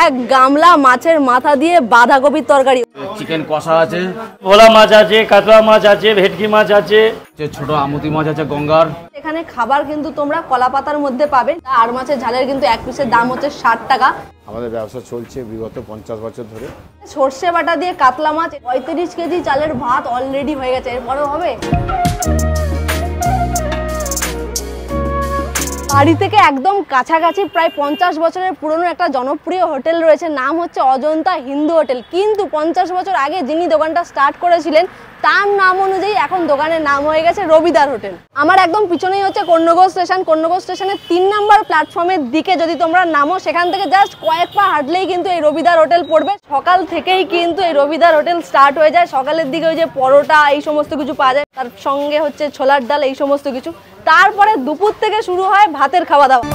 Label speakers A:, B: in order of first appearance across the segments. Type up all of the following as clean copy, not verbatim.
A: এক গামলা মাছের মাথা দিয়ে বাঁধাকপির তরকারি,
B: চিকেন কষা আছে,
C: ভোলা মাছ আছে, কাতলা মাছ আছে, ভেটকি মাছ আছে,
B: ছোট আমুতি মাছ আছে, গঙ্গার।
A: এখানে খাবার কিন্তু তোমরা কলা পাতার মধ্যে পাবে। আর মাছের ঝালের কিন্তু এক পিসের দাম হচ্ছে 60 টাকা।
D: আমাদের ব্যবসা চলছে বিগত 50 বছর ধরে।
A: সর্ষে বাটা দিয়ে কাতলা মাছ, 35 কেজি চালের ভাত অলরেডি হয়ে গেছে, এরপরেও হবে। বাড়ি থেকে একদম কাছাকাছি প্রায় 50 বছরের পুরনো একটা জনপ্রিয় হোটেল রয়েছে, নাম হচ্ছে অজন্তা হিন্দু হোটেল। কিন্তু 50 বছর আগে যিনি দোকানটা স্টার্ট করেছিলেন তার নাম অনুযায়ী এখন দোকানের নাম হয়ে গেছে রবিদার হোটেল। আমার একদম পিছনেই হচ্ছে কর্ণগর স্টেশন। কর্ণগর স্টেশনের 3 নম্বর প্ল্যাটফর্মের দিকে যদি তোমরা নামো, সেখান থেকে জাস্ট কয়েক পা হাঁটলেই কিন্তু এই রবিদার হোটেল পড়বে। সকাল থেকেই কিন্তু এই রবিদার হোটেল স্টার্ট হয়ে যায়। সকালের দিকে ওই যে পরোটা এই সমস্ত কিছু পাওয়া যায়, তার সঙ্গে হচ্ছে ছোলার ডাল এই সমস্ত কিছু। তারপরে দুপুর থেকে শুরু হয় ভাতের খাওয়া দাওয়া।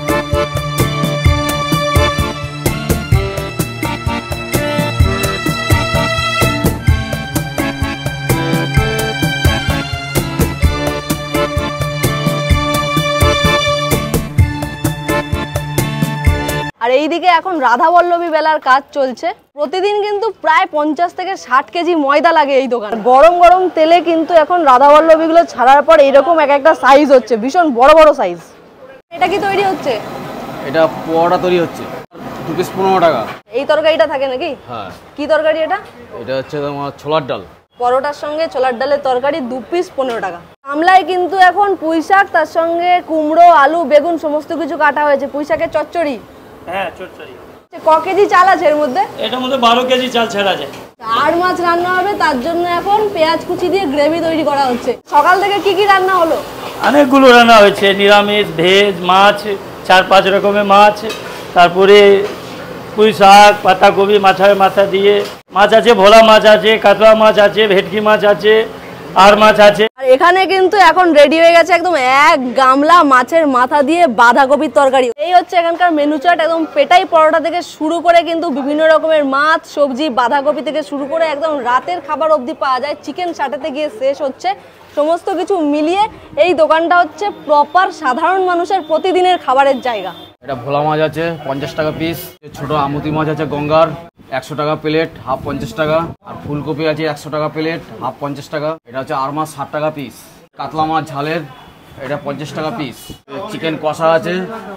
A: আর এইদিকে এখন রাধাবল্লভী বেলার কাজ চলছে। প্রতিদিন কিন্তু প্রায় 50 থেকে 60 কেজি ময়দা লাগে এই দোকানে। গরম গরম তেলে কিন্তু এখন রাধাবল্লভী গুলো ছাড়ার পর এরকম এক একটা সাইজ হচ্ছে, ভীষণ বড় বড় সাইজ। এটা কি তৈরি হচ্ছে?
B: এটা পোয়াটা তৈরি হচ্ছে, 2 পিস 15 টাকা।
A: এই তরকারিটা থাকে নাকি?
B: হ্যাঁ।
A: কি তরকারি এটা?
B: এটা হচ্ছে তোমার ছোলার ডাল।
A: পরোটার সঙ্গে ছোলার ডালের তরকারি 2 পিস 15 টাকা। আমলায় কিন্তু এখন পুঁই শাক, তার সঙ্গে কুমড়ো, আলু, বেগুন সমস্ত কিছু কাটা হয়েছে। পুঁই শাকের চচ্চড়ি।
C: হ্যাঁ চচ্চড়ি।
A: ক কেজি চাল আছে এর মধ্যে?
C: এটার মধ্যে 12 কেজি চাল ছেড়া যায়।
A: আর মাছ রান্না হবে, তার জন্য এখন পেঁয়াজ কুচি দিয়ে গ্রেভি তৈরি করা হচ্ছে। সকাল থেকে কি কি রান্না হলো?
C: অনেকগুলো রান্না হয়েছে, নিরামিষ, ভেজ, মাছ, 4-5 রকমের মাছ, তারপরে পুঁই শাক, পাতাকপি, মাছের মাথা দিয়ে মাছ আছে, ভোলা মাছ আছে, কাতলা মাছ আছে, ভেটকি মাছ আছে, আর মাছ আছে।
A: আর এখানে কিন্তু এখন রেডি হয়ে গেছে একদম এক গামলা মাছের মাথা দিয়ে বাঁধাকপির তরকারি। এই হচ্ছে এখানকার মেনু চার্ট। একদম পেটাই পরোটা থেকে শুরু করে কিন্তু বিভিন্ন রকমের মাছ, সবজি, বাঁধাকপি থেকে শুরু করে একদম রাতের খাবার অবধি পাওয়া যায়। চিকেন সাটাতে গিয়ে শেষ হচ্ছে। সমস্ত কিছু মিলিয়ে এই দোকানটা হচ্ছে প্রপার সাধারণ মানুষের প্রতিদিনের খাবারের জায়গা।
B: এটা ভোলা মাছ আছে 50 টাকা পিস, ছোট আমুতি মাছ আছে, গঙ্গার 100 টাকা প্লেট, হাফ 50 টাকা। আর ফুলকপি আছে 100 টাকা প্লেট, হাফ 50 টাকা। এটা হচ্ছে আর মাছ 60 টাকা পিস। কাতলা মাছ ঝালের এটা 50 টাকা পিস। চিকেন কষা আছে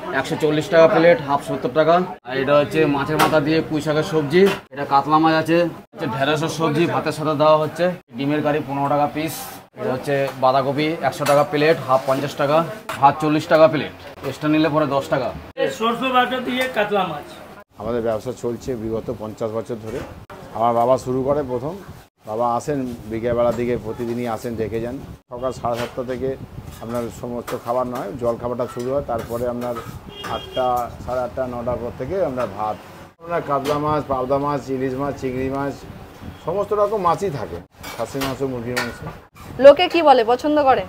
B: 140 টাকা প্লেট, হাফ 70 টাকা। আর এটা হচ্ছে মাছের মাথা দিয়ে পুঁই শাকের সবজি। এটা কাতলা মাছ আছে, ঢেঁড়সের সবজি ভাতের সাথে দেওয়া হচ্ছে। ডিমের কারি 15 টাকা পিস। এটা হচ্ছে বাঁধাকপি 100 টাকা প্লেট, হাফ 50 টাকা। ভাত 40 টাকা প্লেট, এক্সট্রা নিলে পরে 10 টাকা।
C: সরষে বাটা দিয়ে কাতলা মাছ।
D: আমাদের ব্যবসা চলছে বিগত 50 বছর ধরে। আমার বাবা শুরু করে প্রথম। বাবা আসেন বিকেলবেলার দিকে, প্রতিদিনই আসেন, দেখে যান। সকাল 7:30 থেকে আপনার সমস্ত খাবার নয়, জল খাবারটা শুরু হয়। তারপরে আপনার 8টা, 8:30, 9টার পর থেকে আমরা ভাত। আপনার কাতলা মাছ, পাবদা মাছ, ইলিশ মাছ, চিংড়ি মাছ, সমস্ত রকম মাছই থাকে। খাসি মাংস, মুরগির মাংস।
A: লোকে কি বলে, পছন্দ করে?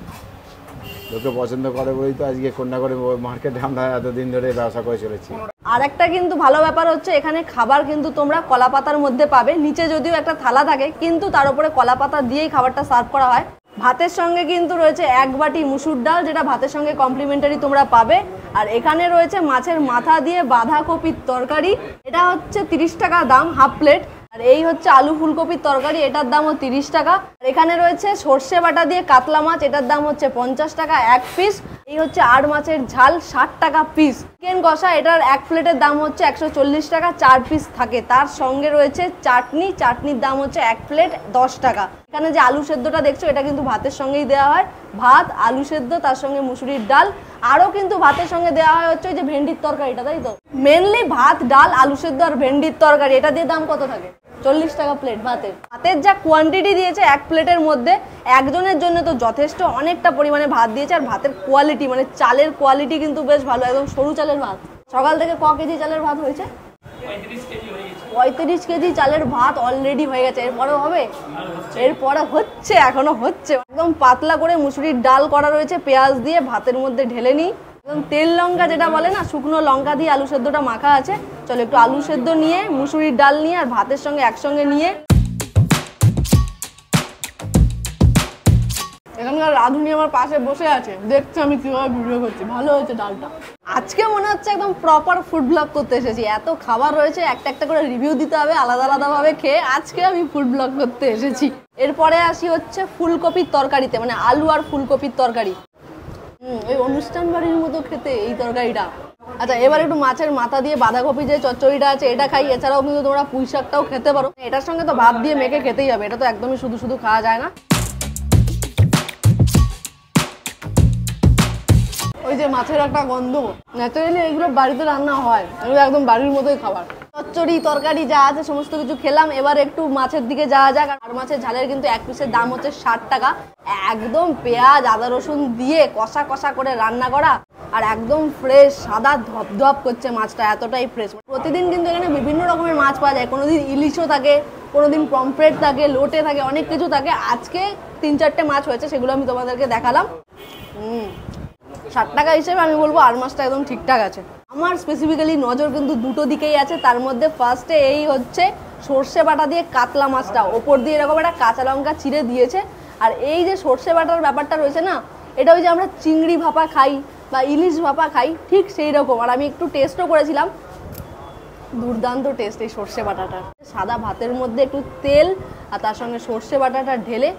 D: লোকে পছন্দ করে বলেই তো আজকে কন্যাকুমারী মার্কেটে আমরা এতদিন ধরে ব্যবসা করে চলেছি।
A: আর একটা কিন্তু ভালো ব্যাপার হচ্ছে এখানে খাবার কিন্তু তোমরা কলা পাতার মধ্যে পাবে। নিচে যদিও একটা থালা থাকে, কিন্তু তার উপরে কলা পাতা দিয়েই খাবারটা সার্ভ করা হয়। ভাতের সঙ্গে কিন্তু রয়েছে 1 বাটি মুসুর ডাল, যেটা ভাতের সঙ্গে কমপ্লিমেন্টারি তোমরা পাবে। আর এখানে রয়েছে মাছের মাথা দিয়ে বাঁধাকপির তরকারি, এটা হচ্ছে 30 টাকা দাম, হাফ প্লেট। আর এই হচ্ছে আলু ফুলকপির তরকারি, এটার দামও 30 টাকা। আর এখানে রয়েছে সর্ষে বাটা দিয়ে কাতলা মাছ, এটার দাম হচ্ছে 50 টাকা 1 পিস। এই হচ্ছে আর মাছের ঝাল 60 টাকা পিস। চিকেন কষা, এটার 1 প্লেটের দাম হচ্ছে 140 টাকা, 4 পিস থাকে। তার সঙ্গে রয়েছে চাটনি, চাটনির দাম হচ্ছে 1 প্লেট 10 টাকা। এখানে যে আলু সেদ্ধটা দেখছো, এটা কিন্তু ভাতের সঙ্গেই দেওয়া হয়। ভাত, আলু সেদ্ধ, তার সঙ্গে মুসুরির ডাল। আরও কিন্তু ভাতের সঙ্গে দেওয়া হয় হচ্ছে যে ভেন্ডির তরকারিটা, তাই তো? মেনলি ভাত, ডাল, আলু সেদ্ধ আর ভেন্ডির তরকারি। এটা দিয়ে দাম কত থাকে? 40 টাকা প্লেট ভাতের। ভাতের যা কোয়ান্টিটি দিয়েছে 1 প্লেটের মধ্যে, একজনের জন্য তো যথেষ্ট, অনেকটা পরিমাণে ভাত দিয়েছে। আর ভাতের কোয়ালিটি, মানে চালের কোয়ালিটি কিন্তু বেশ ভালো, একদম সরু চালের ভাত। সকাল থেকে ক কেজি চালের ভাত হয়েছে? 35 কেজি চালের ভাত অলরেডি হয়ে গেছে, এরপরেও হবে? এরপরে হচ্ছে, এখনো হচ্ছে। একদম পাতলা করে মুসুরির ডাল করা রয়েছে পেঁয়াজ দিয়ে, ভাতের মধ্যে ঢেলে নিই। একদম তেল লঙ্কা যেটা বলে না, শুকনো লঙ্কা দিয়ে আলু সেদ্ধটা মাখা আছে। চলো একটু আলু সেদ্ধ নিয়ে, মুসুরির ডাল নিয়ে আর ভাতের সঙ্গে একসঙ্গে নিয়ে এখানকার রাঁধুনি আমার পাশে বসে আছে, দেখছে আমি কিভাবে ভিডিও করছি। ভালো হয়েছে ডালটা। আজকে মনে হচ্ছে একদম প্রপার ফুড ব্লগ করতে এসেছি। এত খাবার রয়েছে, একটা একটা করে রিভিউ দিতে হবে আলাদা আলাদা ভাবে খেয়ে। আজকে আমি ফুড ব্লগ করতে এসেছি। এরপরে আসি হচ্ছে ফুলকপির তরকারিতে, মানে আলু আর ফুলকপির তরকারি। ওই অনুষ্ঠান বাড়ির মতো খেতে এই তরকারিটা। আচ্ছা, এবার একটু মাছের মাথা দিয়ে বাঁধাকপি যে চচ্চড়িটা আছে এটা খাই। এছাড়াও কিন্তু তোমরা পুঁই শাকটাও খেতে পারো। এটার সঙ্গে তো ভাত দিয়ে মেখে খেতেই হবে, এটা তো একদমই শুধু শুধু খাওয়া যায় না। ওই যে মাছের একটা গন্ধ, ন্যাচারালি এগুলো বাড়িতে রান্না হয়, এগুলো একদম বাড়ির মতোই খাবার। চচ্চড়ি তরকারি যা আছে সমস্ত কিছু খেলাম। এবার একটু মাছের দিকে যাওয়া যাক। আর মাছের ঝালের কিন্তু এক পিসের দাম হচ্ছে 60 টাকা। একদম পেঁয়াজ আদা রসুন দিয়ে কষা কষা করে রান্না করা, আর একদম ফ্রেশ সাদা ধপধপ করছে মাছটা, এতটাই ফ্রেশ। প্রতিদিন কিন্তু এখানে বিভিন্ন রকমের মাছ পাওয়া যায়। কোনোদিন ইলিশও থাকে, কোনোদিন পমফ্রেট থাকে, লোটে থাকে, অনেক কিছু থাকে। আজকে 3-4টে মাছ হয়েছে, সেগুলো আমি তোমাদেরকে দেখালাম। 60 টাকা হিসেবে আমি বলবো আর মাছটা একদম ঠিকঠাক আছে। আমার স্পেসিফিক্যালি নজর কিন্তু দুটো দিকেই আছে। তার মধ্যে ফার্স্টে এই হচ্ছে সর্ষে বাটা দিয়ে কাতলা মাছটা, ওপর দিয়ে এরকম একটা কাঁচা লঙ্কা চিড়ে দিয়েছে। আর এই যে সর্ষে বাটার ব্যাপারটা রয়েছে না, এটা ওই যে আমরা চিংড়ি ভাপা খাই বা ইলিশ ভাপা খাই, ঠিক সেই রকম। আর আমি একটু টেস্টও করেছিলাম, দুর্দান্ত টেস্ট এই সর্ষে বাটাটা। সাদা ভাতের মধ্যে একটু তেল আর তার সঙ্গে সর্ষে বাটাটা ঢেলে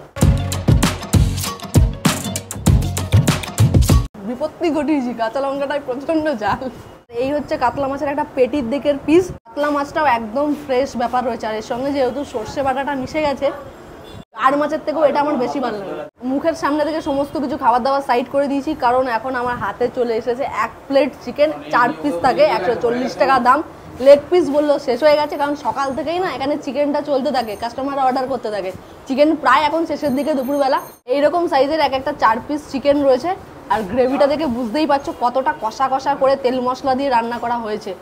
A: বিপত্তি ঘটিয়েছি। কাঁচা লঙ্কাটাই প্রচন্ড ঝাল। এই হচ্ছে কাতলা মাছের একটা পেটির দিকের পিস। কাতলা মাছটাও একদম ফ্রেশ ব্যাপার রয়েছে। আর এর সঙ্গে যেহেতু সর্ষে বাটাটা মিশে গেছে, আর মাছের থেকেও এটা আমার বেশি ভালো লাগে। মুখের সামনে থেকে সমস্ত কিছু খাবার দাবার সাইড করে দিয়েছি, কারণ এখন আমার হাতে চলে এসেছে 1 প্লেট চিকেন। 4 পিস থাকে, 140 টাকা দাম। লেগ পিস বললো শেষ হয়ে গেছে, কারণ সকাল থেকেই না এখানে চিকেনটা চলতে থাকে, কাস্টমাররা অর্ডার করতে থাকে। চিকেন প্রায় এখন শেষের দিকে, দুপুরবেলা। এইরকম সাইজের এক একটা 4 পিস চিকেন রয়েছে। আর গ্রেভিটা দেখে বুঝতেই পারছো কতটা কষা কষা করে তেল মশলা দিয়ে রান্না করা হয়েছে।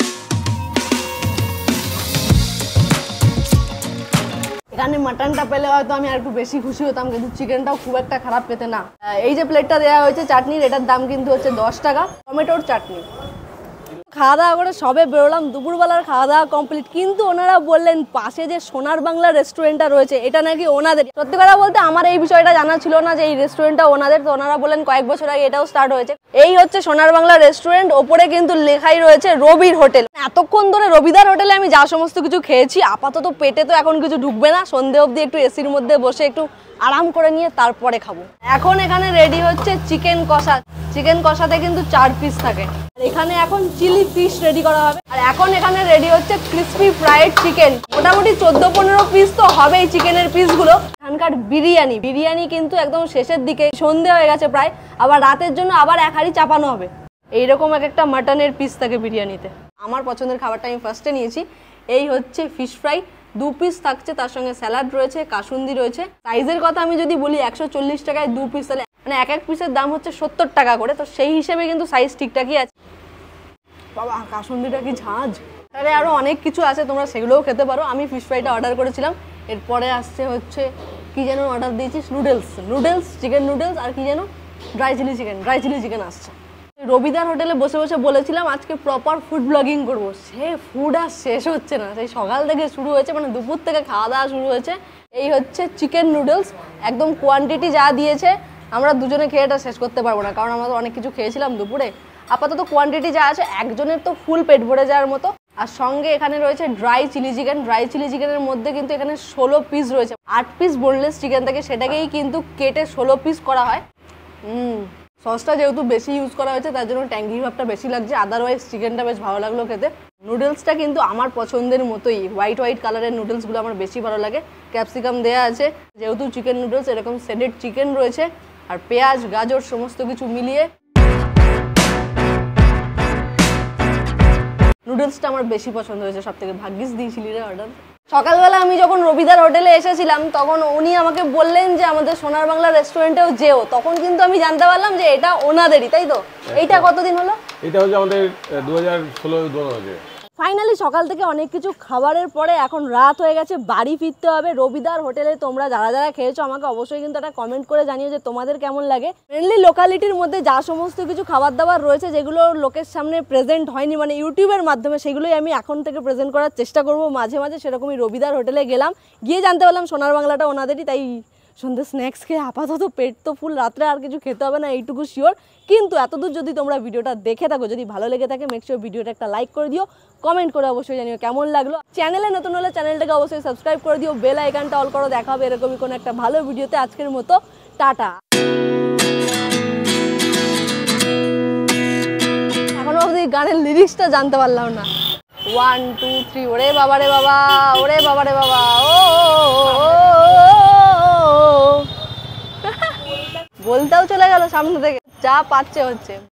A: এখানে মাটনটা পেলে হয়তো আমি আর একটু বেশি খুশি হতাম, কিন্তু চিকেনটাও খুব একটা খারাপ পেতে না। এই যে প্লেটটা দেওয়া হয়েছে চাটনির, এটার দাম কিন্তু হচ্ছে 10 টাকা, টমেটোর চাটনি। খাওয়া দাওয়া করে সবে বেরোলাম, দুপুরবেলার খাওয়া দাওয়া কমপ্লিট। কিন্তু ওনারা বললেন পাশে যে সোনার বাংলা রেস্টুরেন্টটা রয়েছে এটা নাকি ওনাদের। সত্যি কথা বলতে আমার এই বিষয়টা জানা ছিল না যে এই রেস্টুরেন্টটা ওনাদের। তো ওনারা বললেন কয়েক বছর আগে এটাও স্টার্ট হয়েছে। এই হচ্ছে সোনার বাংলা রেস্টুরেন্ট, ওপরে কিন্তু লেখাই রয়েছে রবির হোটেল। এতক্ষণ ধরে রবিদার হোটেলে আমি যা সমস্ত কিছু খেয়েছি, আপাতত পেটে তো এখন কিছু ঢুকবে না। সন্ধে অবধি একটু এসির মধ্যে বসে একটু আরাম করে নিয়ে তারপরে খাবো। এখন এখানে রেডি হচ্ছে চিকেন কষা। চিকেন কষাতে কিন্তু 4 পিস থাকে। আর এখানে এখন চিলি ফিশ রেডি করা হবে। আর এখন এখানে রেডি হচ্ছে ক্রিসপি ফ্রাইড চিকেন। মোটামুটি 14-15 পিস তো হবেই চিকেনের পিসগুলো। এখানকার বিরিয়ানি কিন্তু একদম শেষের দিকে, সন্ধে হয়ে গেছে প্রায়। আবার রাতের জন্য আবার 1 হাঁড়ি চাপানো হবে। এইরকম এক একটা মাটনের পিস থাকে বিরিয়ানিতে। আমার পছন্দের খাবারটা আমি ফার্স্টে নিয়েছি। এই হচ্ছে ফিশ ফ্রাই, 2 পিস থাকছে, তার সঙ্গে স্যালাড রয়েছে, কাসুন্দি রয়েছে। সাইজের কথা আমি যদি বলি 140 টাকায় 2 পিস, তাহলে মানে এক এক পিসের দাম হচ্ছে 70 টাকা করে। তো সেই হিসেবে কিন্তু সাইজ ঠিকঠাকই আছে। বাবা, কাসুন্দিটা কি ঝাঁঝ! আরে আরও অনেক কিছু আছে, তোমরা সেগুলোও খেতে পারো। আমি ফিশ ফ্রাইটা অর্ডার করেছিলাম। এরপরে আসছে হচ্ছে কি যেন অর্ডার দিয়েছিস, নুডলস, চিকেন নুডলস, আর কি যেন ড্রাই চিলি চিকেন আসছে। রবিদার হোটেলে বসে বসে বলেছিলাম আজকে প্রপার ফুড ব্লগিং করবো, সে ফুড আর শেষ হচ্ছে না। সেই সকাল থেকে শুরু হয়েছে, মানে দুপুর থেকে খাওয়া দাওয়া শুরু হয়েছে। এই হচ্ছে চিকেন নুডলস, একদম কোয়ান্টিটি যা দিয়েছে আমরা দুজনে খেয়ে এটা শেষ করতে পারবো না, কারণ আমরা তো অনেক কিছু খেয়েছিলাম দুপুরে। আপাতত কোয়ান্টিটি যা আছে একজনের তো ফুল পেট ভরে যাওয়ার মতো। আর সঙ্গে এখানে রয়েছে ড্রাই চিলি চিকেনের মধ্যে কিন্তু এখানে 16 পিস রয়েছে। 8 পিস বোনলেস চিকেন থাকে, সেটাকেই কিন্তু কেটে 16 পিস করা হয়। সসটা যেহেতু বেশি ইউজ করা হয়েছে তার জন্য ট্যাঙ্গি ভাবটা বেশি লাগছে, আদারওয়াইজ চিকেনটা বেশ ভালো লাগলো খেতে। নুডলসটা কিন্তু আমার পছন্দের মতোই, হোয়াইট কালারের নুডলসগুলো আমার বেশি ভালো লাগে। ক্যাপসিকাম দেওয়া আছে, যেহেতু চিকেন নুডলস, এরকম সেডেড চিকেন রয়েছে, আর পেঁয়াজ গাজর সমস্ত কিছু মিলিয়ে নুডলসটা আমার বেশি পছন্দ হয়েছে সব থেকে। ভাগ্যিস দিয়েছিলি রে অর্ডার। সকালবেলা আমি যখন রবিদার হোটেলে এসেছিলাম তখন উনি আমাকে বললেন যে আমাদের সোনার বাংলা রেস্টুরেন্টেও যেও। তখন কিন্তু আমি জানতে পারলাম যে এটা ওনাদেরই, তাই তো? এইটা কতদিন হলো?
E: এটা হচ্ছে আমাদের 2016 হয়েছে।
A: ফাইনালি সকাল থেকে অনেক কিছু খাবারের পরে এখন রাত হয়ে গেছে, বাড়ি ফিরতে হবে। রবিদার হোটেলে তোমরা যারা যারা খেয়েছো আমাকে অবশ্যই কিন্তু একটা কমেন্ট করে জানিও যে তোমাদের কেমন লাগে। মেনলি লোকালিটির মধ্যে যা সমস্ত কিছু খাবার দাবার রয়েছে যেগুলো লোকের সামনে প্রেজেন্ট হয়নি, মানে ইউটিউবের মাধ্যমে, সেগুলোই আমি এখন থেকে প্রেজেন্ট করার চেষ্টা করব মাঝে মাঝে। সেরকমই রবিদার হোটেলে গেলাম, গিয়ে জানতে পারলাম সোনার বাংলাটা ওনাদেরই, তাই সন্ধ্যে স্ন্যাক্স খেয়ে আপাতত পেট তো ফুল, রাত্রে আর কিছু খেতে হবে না এইটুকু শিওর। কিন্তু এতদূর যদি তোমরা ভিডিওটা দেখে থাকো, যদি ভালো লেগে থাকে মেক শিওর ভিডিওটা একটা লাইক করে দিও, কমেন্ট করে অবশ্যই জানিও কেমন লাগলো। চ্যানেলে নতুন হলে চ্যানেলটাকে অবশ্যই সাবস্ক্রাইব করে দিও, বেল আইকনটা অল করো। দেখা হবে এরকমই কোনো একটা ভালো ভিডিওতে। আজকের মতো টাটা। এখনো অবধি গানের লিরিক্সটা জানতে পারলাম না। 1 2 3 ওরে বাবা রে বাবা, ওরে বাবা রে বাবা, ও বলতেও চলে গেল সামনে থেকে, যা পাচ্ছে হচ্ছে।